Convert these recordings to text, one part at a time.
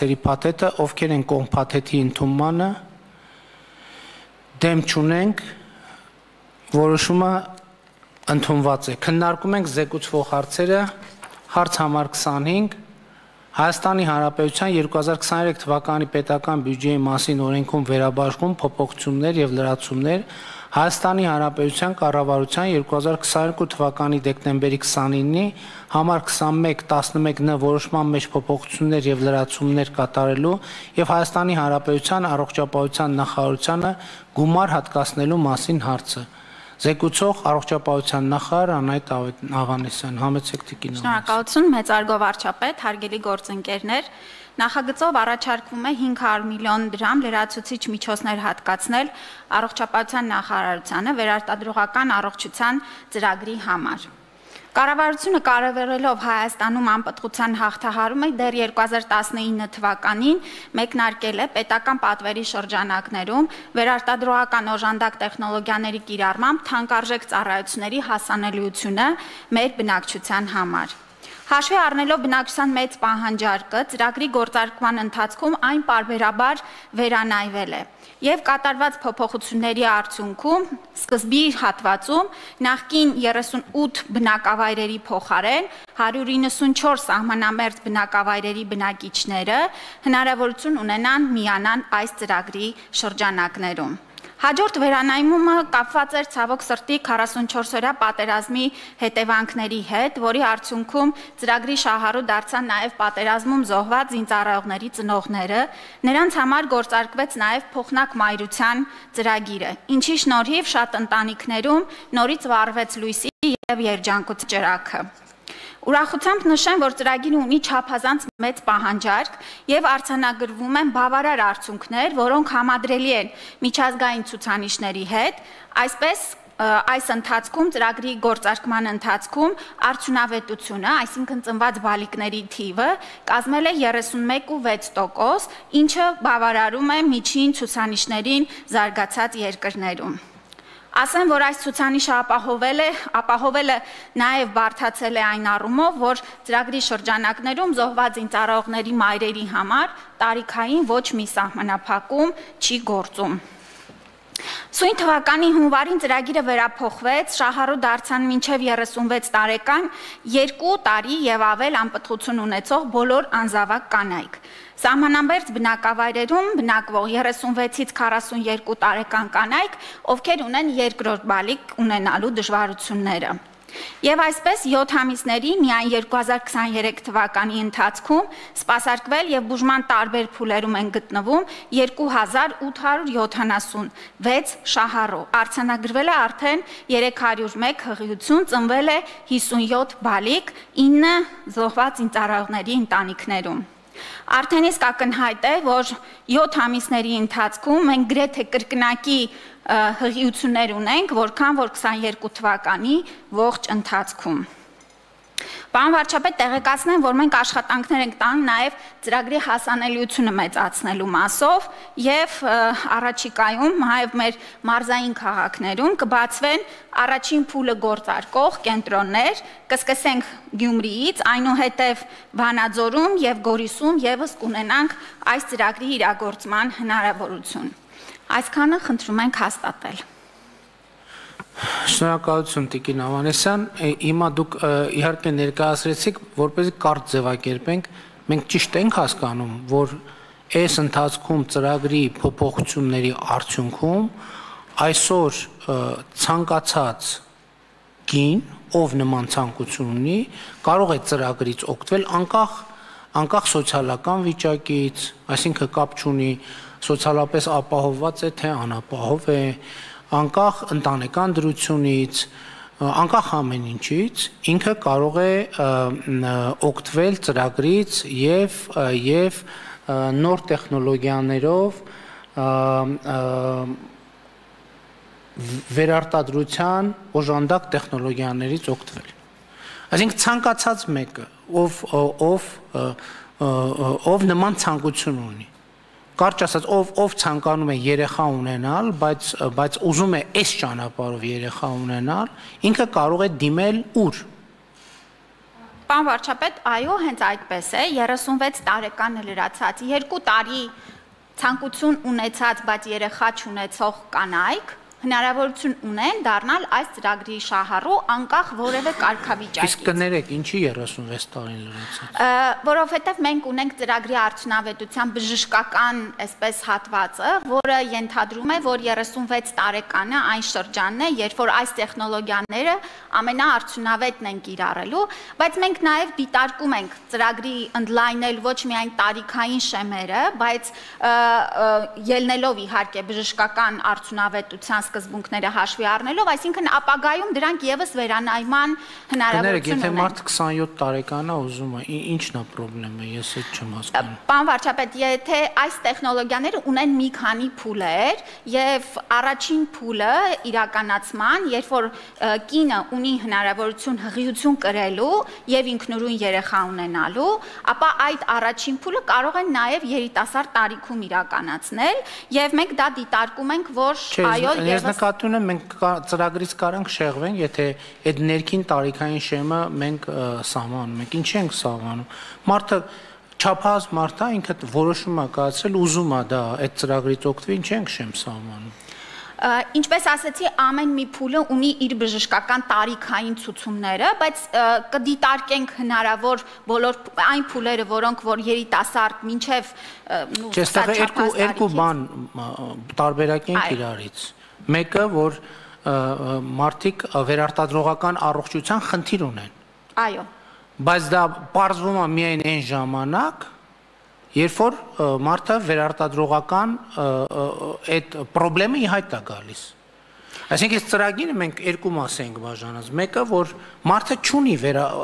հարցերի փաթեթը, ովքեր են կողմ փաթեթի ընդունմանը, դեմ չունենք, որոշումը ընդունված է։ Քննարկում ենք զեկուցվող հարցերը, հարց համար 25, Հայաստանի Հանրապետության 2023 թվականի պետական բյուջեի մասին օրենքում վերաբաշխում փոփոխություններ եւ լրացումներ, Հայաստանի Հանրապետության կառավարության 2022 թվականի դեկտեմբերի 29-ի համար 21-11-ն որոշման մեջ փոփոխություններ եւ լրացումներ կատարելու եւ Հայաստանի Հանրապետության առողջապահության նախարարությանը գումար հատկացնելու մասին հարցը։ Զեկուցող առողջապահության նախարար Անահիտ Աղանեսյան, համեցեք տիկին։ Շնորհակալություն, մեծարգո վարչապետ, հարգելի գործընկերներ, նախագծով առաջարկվում է 500 միլիոն դրամ լրացուցիչ միջոցներ հատկացնել առողջապահության նախարարությանը վերարտադրողական առողջության ծրագրի համար։ Կառավարությունը կարևորելով Հայաստանում անպտղության հաղթահարումը դեռ 2019 թվականին մեկնարկել է պետական պատվերի շրջանակներում վերարտադրողական օժանդակ տեխնոլոգիաների կիրառմամբ թանկարժեք ծառայությունների հասանելիությունը մեր բնակչության համար։ Հաշվի առնելով բնակչության մեծ պահանջարկը, ծրագրի գործարկման ընթացքում այն պարբերաբար վերանայվել է եւ կատարված փոփոխությունների արդյունքում սկզբի հատվածում նախկին 38 բնակավայրերի փոխարեն 194 սահմանամերձ բնակավայրերի բնակիչները հնարավորություն ունենան միանան այս ծրագրի շրջանակներում։ Հաջորդ վերանայումը կապված էր ցավոք սրտի 44-օրյա պատերազմի հետևանքների հետ, որի արդյունքում ծրագրի շահառու դարձան նաև պատերազմում զոհված զինծառայողների ծնողները, նրանց համար գործարկվեց նաև փոխնակ մայրության ծրագիրը, ինչի շնորհիվ շատ ընտանիքներում նորից վառվեց լույսի եւ երջանկության ճրագը։ Ուրախությամբ նշեմ, որ ծրագիրը ունի չափազանց մեծ պահանջարկ եւ արձանագրվում են բավարար արդյունքներ, որոնք համադրելի են միջազգային ցուցանիշների հետ, այսպես այս ընթացքում ծրագրի գործարկման ընթացքում արդյունավետությունը, այսինքն ծնված բալիկների թիվը կազմել է 31.6%, ինչը բավարարում է միջին ցուցանիշներին զարգացած երկրներում։ Ասեմ, որ այս ցուցանիշը ապահովելը նաև բարդացել է այն առումով, որ ծրագրի շրջանակներում զոհված զինծառայողների մայրերի համար տարիքային ոչ մի սահմանափակում չի գործում։ Սույն թվականի հունվարին ծրագիրը վերափոխվեց, շահառու դարձան մինչև 36 տարեկան 2 տարի եւ ավել անպտղություն ունեցող բոլոր անզավակ կանայք։ Սահմանամերձ բնակավայրերում բնակվող 36-ից 42 տարեկան կանայք, ովքեր ունեն երկրորդ բալիկ ունենալու դժվարությունները։ Եվ այսպես 7 ամիսների միայն 2023 թվականի ընթացքում սպասարկվել եւ բուժման տարբեր փուլերում են գտնվում 2876 շահառու, արձանագրվել է արդեն 301 հղիություն, ծնվել է 57 բալիկ 9 զոհված զինծառայողների ընտանիքներում։ Արդեն իսկ ակնհայտ է, որ 7 ամիսների ընթացքում մենք գրեթե կրկնակի հղիություններ ունենք, որքան որ 22 թվականի ողջ ընթացքում։ Պարոն վարչապետ, տեղեկացնեմ, որ մենք աշխատանքներ ենք տանում նաև ծրագրի հասանելիությունը մեծացնելու մասով եւ առաջիկայում նաև մեր մարզային քաղաքներում կբացվեն առաջին փուլը գործարկող կենտրոններ, կսկսենք Գյումրիից, այնուհետև Վանաձորում եւ Գորիսում եւս կունենանք այս ծրագրի իրագործման հնարավորություն։ Այսքանը խնդրում ենք հաստատել։ Շնորհակալություն Տիկին Ավանեսյան, հիմա դուք իհարկե ներկայացրեցիք, որպեսզի կարճ ձևակերպենք, մենք ճիշտ ենք հասկանում, որ այս ընթացքում ծրագրի փոփոխությունների արդյունքում այսօր ցանկացած կին, ով նման ցանկություն ունի, կարող է ծրագրից օգտվել անկախ սոցիալական վիճակից, այսինքն կապ չունի սոցիալապես ապահովված է, թե անապահով է, անկախ ընտանեկան դրությունից, անկախ ամեն ինչից, ինքը կարող է օգտվել ծրագրից եւ նոր տեխնոլոգիաներով վերարտադրության օժանդակ տեխնոլոգիաներից օգտվել։ Այսինքն ցանկացած մեկը, ով նման ցանկություն ունի, կարճ ասած, ով ցանկանում է երեխա ունենալ, բայց ուզում է այս ճանապարհով երեխա ունենալ, ինքը կարող է դիմել ուր։ Պարոն վարչապետ, այո, հենց այդպես է, 36 տարեկան լրացած, 2 տարի ցանկություն ունեցած, բայց երեխա չունեցող կանայք հնարավորություն ունեն դառնալ այս ծրագրի շահառու անկախ որևէ կարգավիճակից։ Իսկ կներեք, ինչի 36 տարին լրացած։ Որովհետև մենք ունենք ծրագրի արդյունավետության բժշկական այսպես հատվածը, որը ենթադրում է, որ 36 տարեկանը այն շրջանն է, երբ որ այս տեխնոլոգիաները ամենաարդյունավետն են կիրառելու, բայց մենք նաև դիտարկում ենք ծրագրի ընդլայնել ոչ միայն տարիքային շեմերը, բայց ելնելով իհարկե բժշկական արդյունավետության սկզբունքները հաշվի առնելով, այսինքն ապագայում դրանք եւս վերանայման հնարավորություն ունեն։ Եթե մարդ 27 տարեկան է ուզում է, ինչն է խնդրեմը, ես այդ չեմ հասկանում։ Պարոն վարչապետ, եթե այս տեխնոլոգիաները ունեն մի քանի փուլեր եւ առաջին փուլը իրականացման, երբ որ կինը ունի հնարավորություն հղիություն կրելու եւ ինքնուրույն երեխա ունենալու, ապա այդ առաջին փուլը կարող են նաեւ երիտասարդ տարիքում իրականացնել եւ մենք դա դիտարկում ենք, որ այո Ես նկատի ունեմ, մենք ծրագրից կարանք շեղվենք, եթե այդ ներքին տարիքային շեմը մենք սահմանում ենք, ինչի ենք սահմանում։ Մարդը չափահաս մարդ է, ինքը որոշում է կայացրել, ուզում է դա այդ ծրագրից օգտվի, ինչի ենք շեմ սահմանում։ Ինչպես ասացի, ամեն մի փուլը ունի իր բժշկական տարիքային ցուցումները, բայց կդիտարկենք հնարավոր բոլոր այն փուլերը, որոնք որ երիտասարդ մինչև երկու բան տարբերակ են իրարից։ Մեկը, որ մարդիկ վերարտադրողական առողջության խնդիր ունեն։ Այո։ Բայց դա պարզվում է միայն այն ժամանակ, երբ որ մարդը վերարտադրողական այդ խնդրեմը ի հայտ է գալիս։ Այսինքն այս ծրագիրը մենք երկու մաս ենք բաժանած։ Մեկը, որ մարդը չունի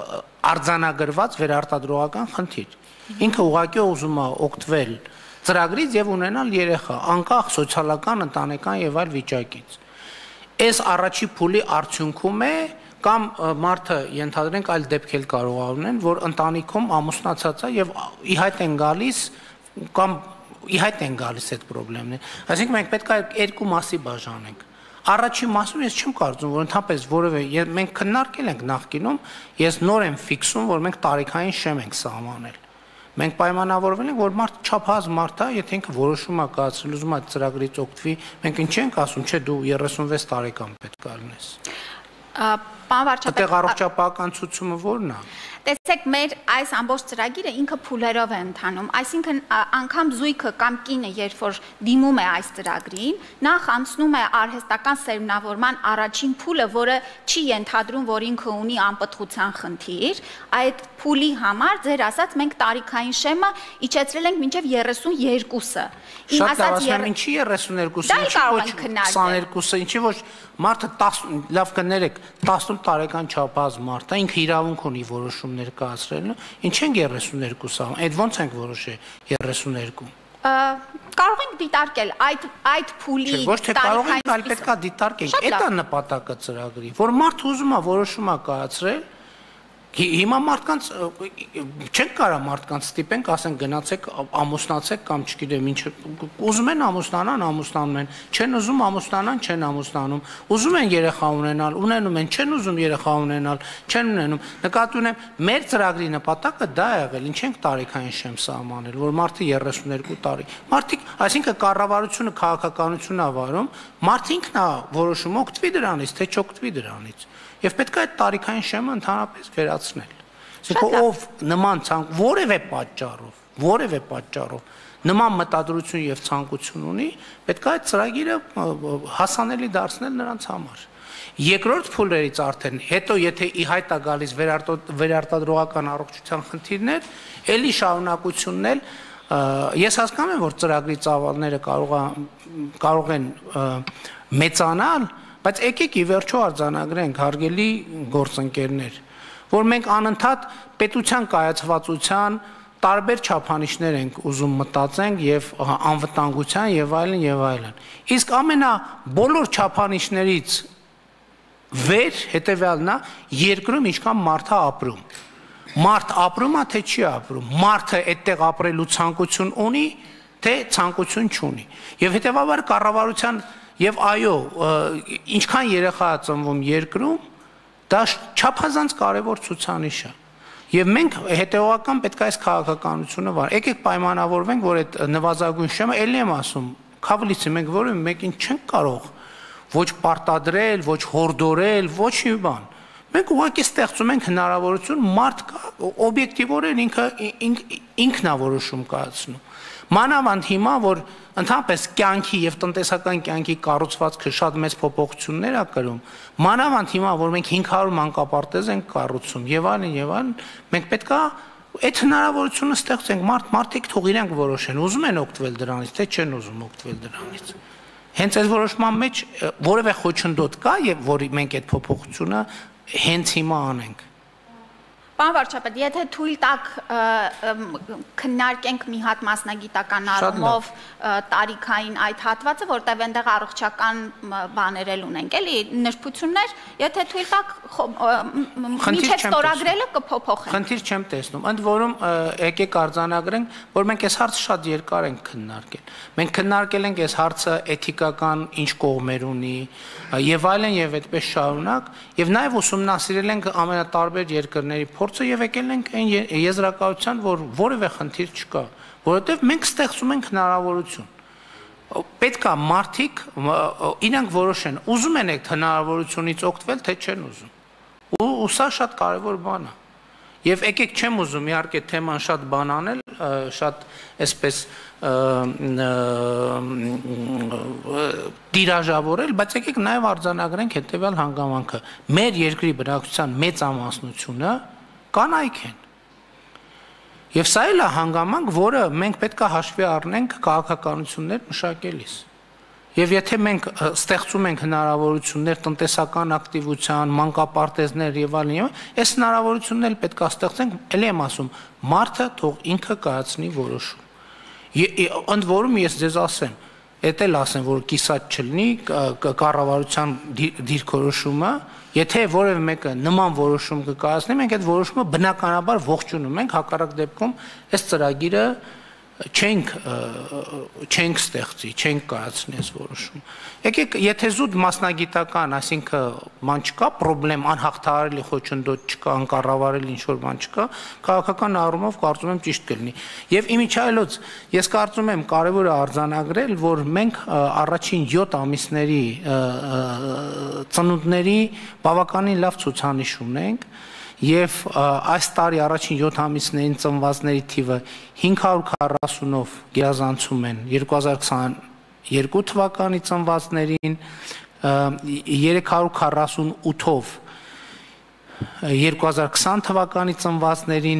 արձանագրված վերարտադրողական խնդիր։ Ինքը ուղղակի ուզում է օգտվել ծրագրից եւ ունենալ երեխա, անկախ սոցիալական, ընտանեկան եւ այլ վիճակից։ Այս առաջի փուլի արդյունքում է կամ մարդը ենթադրենք այլ դեպքեր կարող ունեն, որ ընտանիքում ամուսնացած է եւ ի հայտ են գալիս կամ ի հայտ են գալիս այդ խնդիրները։ Այսինքն մենք պետք է երկու մասի բաժանենք։ Առաջին մասում ես չեմ կարծում, որ ընդհանրապես որևէ մենք քննարկել ենք նախկինում, ես նոր եմ ֆիքսում, որ մենք տարիքային շեմ ենք սահմանել։ Մենք պայմանավորվել ենք, որ մարդ չափահաս մարդ է, եթե ինքը որոշում է կայացրել, ուզում է ծրագրից օգտվի, մենք ինչ ենք ասում, չէ, դու 36 տարեկան պետք է լինես։ Պարոն վարչապետ, այդտեղ առողջապահական ցուցումը ո՞րն է։ Տեսեք, մեր այս ամբողջ ծրագիրը ինքը փուլերով է ընթանում, այսինքն անգամ զույգը կամ կինը, երբ որ դիմում է այս ծրագրին, նախ անցնում է արհեստական սերմնավորման առաջին փուլը, որը չի ենթադրում, որ ինքը ունի անպտղության խնդիր, այդ փուլի համար ձեր ասած մենք տարիքային շեմը իջեցրել ենք մինչև 32-ը։ Շատ լավ, ինչի 32-ը, ինչի ոչ 22-ը, ինչի ոչ մարդը 10, լավ կներեք, 18 տարեկան չափահաս մարդ է, ինքը իրավունք ունի որոշում ներկայացրել, ինչ ենք 32-ը, այդ ո՞նց ենք որոշել 32։ Կարող ենք դիտարկել այդ փուլի ոչ թե կարող ենք, այլ պետք է դիտարկենք, այդ է նպատակը ծրագրի, որ մարդ ուզում է որոշում է կայացրել։ Հիմա մարդկանց չենք կարող մարդկանց ստիպենք, ասենք գնացեք ամուսնացեք կամ չգիտեմ ինչ, ուզում են ամուսնանան, ամուսնանում են, չեն ուզում ամուսնանան, չեն ամուսնանում, ուզում են երեխա ունենալ, ունենում են, չեն ուզում երեխա ունենալ, չեն ունենում։ Նկատի ունեմ, մեր ծրագրի նպատակը դա է եղել, ինչ ենք տարիքային շեմ սահմանել, որ մարդը 32 տարի։ Մարդիկ, այսինքն կառավարությունը քաղաքականություն է վարում, մարդը ինքն է որոշում օգտվի դրանից, թե չօգտվի դրանից։ Եվ պետք է այդ տարիքային շեմը ընդհանրապես վերացնել։ Այսինքն ով նման որևէ պատճառով նման մտադրություն եւ ցանկություն ունի, պետք է այդ ծրագիրը հասանելի դարձնել նրանց համար։ Երկրորդ փուլերից արդեն հետո եթե ի հայտ է գալիս վերարտադրողական առողջության խնդիրներ, ելի շարունակությունն էլ ես հասկանում եմ, որ ծրագրի ծավալները կարող են մեծանալ, բայց եկեք ի վերջո արձանագրենք, հարգելի գործընկերներ, որ մենք անընդհատ պետության կայացվածության տարբեր չափանիշներ ենք ուզում մտածենք եւ անվտանգության եւ այլն եւ այլն։ Իսկ բոլոր չափանիշներից վեր հետեւյալն է, երկրում ինչքան մարդ է ապրում։ Մարդ ապրում է, թե չի ապրում։ Մարդը այդտեղ ապրելու ցանկություն ունի, թե ցանկություն չունի։ Եվ հետեւաբար կառավարության Եվ այո, ինչքան երեխա է ծնվում երկրում, դա չափազանց կարևոր ցուցանիշ է։ Եվ մենք հետեւական պետք է այս քաղաքականությունը վար։ Եկեք պայմանավորվենք, որ այդ նվազագույն շեմը ելի եմ ասում, քավլիցի մենք որևէ մեկին չենք կարող ոչ պարտադրել, ոչ հորդորել, ոչ մի բան։ Մենք ուղղակի ստեղծում ենք հնարավորություն մարդ կա օբյեկտիվորեն ինքնավորոշում կայացնում։ Մանավանդ հիմա, որ ընդհանրապես կյանքի եւ տնտեսական կյանքի կառուցվածքը շատ մեծ փոփոխություններ ա կրում, մանավանդ հիմա, որ մենք 500 մանկապարտեզ ենք կառուցում եւ այլն, մենք պետքա այդ հնարավորությունը ստեղծենք, մարդիկ թող իրենք որոշեն, ուզում են օգտվել դրանից, թե չեն ուզում օգտվել դրանից։ Հենց այս որոշման մեջ որևէ խոչընդոտ կա եւ որ մենք այդ փոփոխությունը հենց հիմա անենք։ Պարոն վարչապետ, եթե թույլ տաք քննարկենք մի հատ մասնագիտական առումով տարիքային այդ հատվածը, որտեղ այնտեղ առողջական բաներ էլ ունենք, էլի նրբություններ, եթե թույլ տաք միջև ստորագրելը կփոփոխենք։ Խնդիր չեմ տեսնում։ Ընդ որում եկեք արձանագրենք, որ մենք այս հարցը շատ երկար ենք քննարկել։ Մենք քննարկել ենք այս հարցը էթիկական ինչ կողմեր ունի եւ այլն եւ այդպես շարունակ, եւ նաեւ ուսումնասիրել ենք ամենատարբեր երկրների փորձը եւ եկել ենք այն եզրակացության, որ որևէ խնդիր չկա, որովհետեւ մենք ստեղծում ենք հնարավորություն։ Պետք է մարդիկ իրանք որոշեն, ուզում են այդ հնարավորությունից օգտվել, թե չեն ուզում։ Ու սա շատ կարևոր բան է։ Եվ եկեք չեմ ուզում իհարկե թեման շատ բանանել, շատ այսպես տիրաժավորել, բայց եկեք նաև արձանագրենք հետևյալ հանգամանքը։ Մեր երկրի բնակչության մեծամասնությունը կանայք են։ Եվ սա էլ է հանգամանք, որը մենք պետք է հաշվի առնենք քաղաքականություններ մշակելիս։ Եվ եթե մենք ստեղծում ենք հնարավորություններ տնտեսական ակտիվության, մանկապարտեզներ եւ այլն, այս հնարավորությունները էլ պետք է ստեղծենք, ելի եմ ասում, մարդը թող ինքը կայացնի որոշում։ Ընդ որում ես ձեզ ասեմ, էդ էլ ասեմ, որ կիսատ չլինի կառավարության դիրքորոշումը, եթե որևէ մեկը նման որոշում կկայացնի, մենք այդ որոշումը բնականաբար ողջունում ենք, հակառակ դեպքում այս ծրագիրը չենք ստեղծի, չենք կայացնի այս որոշում։ Եկեք, եթե զուտ մասնագիտական, այսինքն բան չկա, պրոբլեմ, անհաղթահարելի խոչընդոտ չկա, անկառավարելի ինչ-որ բան չկա, քաղաքական առումով կարծում եմ ճիշտ կլինի։ Եվ իմիջայլոց ես կարծում եմ կարևոր է արձանագրել, որ մենք առաջին 7 ամիսների ծնունդների բավականին լավ ցուցանիշ ունենք, եւ այս տարի առաջին 7 ամիսներին ծնվածների թիվը 540-ով գերազանցում են 2022 թվականի ծնվածներին, 348-ով 2020 թվականի ծնվածներին,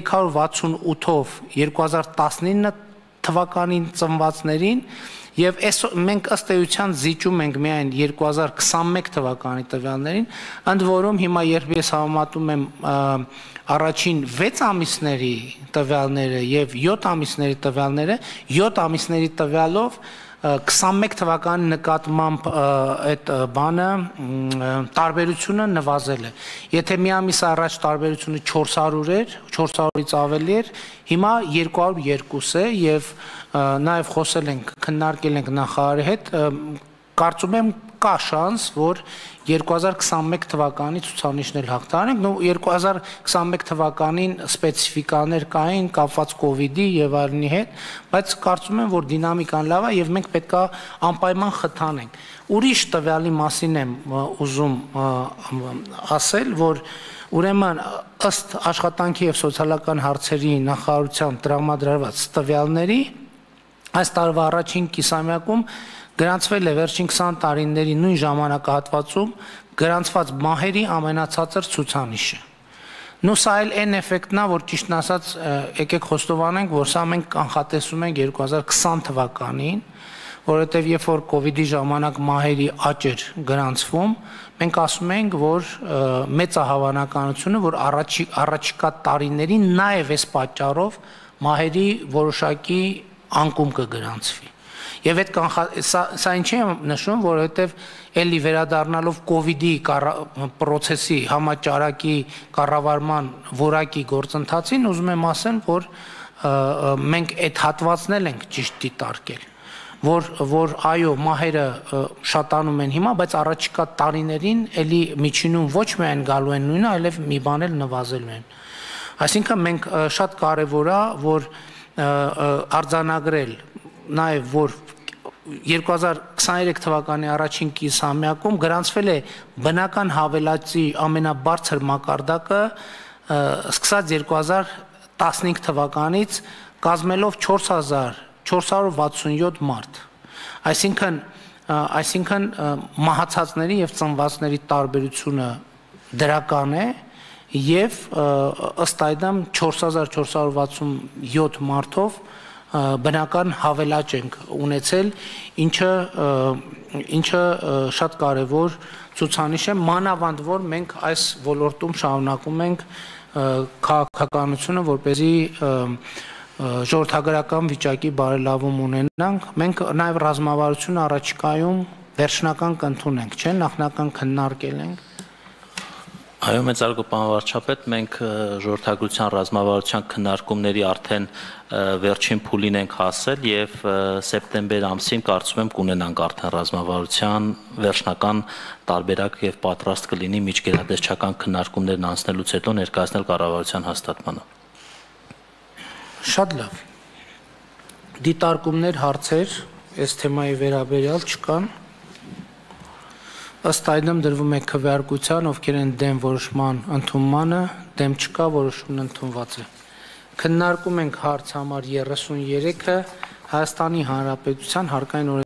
368-ով 2019 թվականին ծնվածներին եւ մենք ըստ էության զիջում ենք միայն 2021 թվականի տվյալներին, ընդ որում հիմա երբ ես համեմատում եմ առաջին 6 ամիսների տվյալները եւ 7 ամիսների տվյալները, 7 ամիսների տվյալով 21 թվականի նկատմամբ այդ բանը տարբերությունը նվազել է։ Եթե մի ամիս առաջ տարբերությունը 400 էր, 400-ից ավելի էր, հիմա 202 է եւ նաեւ խոսել ենք, քննարկել ենք նախարարի հետ, կարծում եմ կա շանս, որ 2021 թվականի ցուցանիշներ հաղթահարենք, 2021 թվականին սպეციფիկաներ կային կապված կոവിഡ്ի եւ այլնի հետ, բայց կարծում եմ, որ դինամիկան լավ է եւ մենք պետք է անպայման խթանենք։ Ուրիշ տվյալի մասին եմ ուզում ասել, որ ուրեմն ըստ աշխատանքի եւ սոցիալական հարցերի նախարարության տրամադրված տվյալների այս տարվա առաջին կիսամյակում գրանցվել է վերջին 20 տարիների նույն ժամանակահատվածում գրանցված մահերի ամենացածր ցուցանիշը։ Նու սա էլ այն էֆեկտն է, որ ճիշտն ասած եկեք խոստովանենք, որ սա մենք կանխատեսում ենք 2020 թվականին, որովհետև երբ որ կոവിഡ്ի ժամանակ մահերի աճ էր գրանցվում, մենք ասում ենք, որ մեծ է հավանականությունը, որ առաջիկա տարիներին նաև այս պատճառով մահերի որոշակի անկում կգրանցվի։ Եվ այդ սա ինչի եմ նշում, որովհետև էլի վերադառնալով կոവിഡ്ի պրոցեսի համաճարակի կառավարման որակի գործընթացին, ուզում եմ ասել, որ մենք այդ հատվածն ենք ճիշտ դիտարկել, որ այո, մահերը շատանում են հիմա, բայց առաջիկա տարիներին էլի միջինում ոչ միայն գալու են նույնը, այլև մի բան էլ նվազելու են։ Այսինքն մենք շատ կարևոր է, որ արձանագրել նաև որ 2023 թվականի առաջին կիսամյակում գրանցվել է բնական հավելածի ամենաբարձր մակարդակը սկսած 2015 թվականից կազմելով 4467 մարդ։ Այսինքն մահացածների եւ ծնվածների տարբերությունը դրական է եւ ըստ այդմ 4467 մարդով բնական հավելաճ ենք ունեցել, ինչը շատ կարևոր ցուցանիշ է, մանավանդ որ մենք այս ոլորտում շարունակում ենք քաղաքականությունը, որպեսզի ժողովրդագրական վիճակի բարելավում ունենանք, մենք նաև ռազմավարությունը առաջիկայում վերջնական կընդունենք, չէ՞, նախնական քննարկել ենք։ Այո, մեծարգո պարոն վարչապետ, մենք ժողովրդագրության ռազմավարության քննարկումների արդեն վերջին փուլին ենք հասել եւ սեպտեմբեր ամսին կարծում եմ կունենանք արդեն ռազմավարության վերջնական տարբերակ եւ պատրաստ կլինի միջգերատեսչական քննարկումներն անցնելուց հետո ներկայացնել կառավարության հաստատմանը։ Շատ լավ։ Դիտարկումներ, հարցեր այս թեմայի վերաբերյալ չկան։ Ըստ այդմ դրվում է քվեարկության, ովքեր են դեմ որոշման ընդունմանը, դեմ չկա, որոշումն ընդունված է։ Քննարկում ենք հարց համար 33-ը Հայաստանի Հանրապետության հարկային